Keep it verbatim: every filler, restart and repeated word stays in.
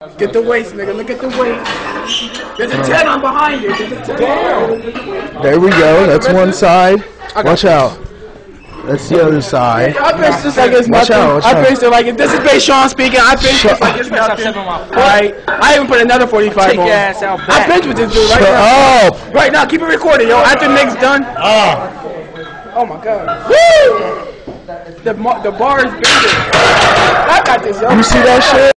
Get the waist, nigga. Look at the waist. There's a ten on behind you. There's a ten. There we go. That's one side. Watch out. That's the other side. I pinched this like it's Watch nothing. out, watch I out. pinched it like it. This is Base Sean speaking. I pinched Shut this like it's nothing. Alright. I even put another forty-five Take on. your ass out I back. pinched with this dude right Shut now. up. Right now, keep it recorded, yo. After Nick's done. Oh. Oh my god. Woo! The, the bar is bigger. I got this, yo. You see that shit?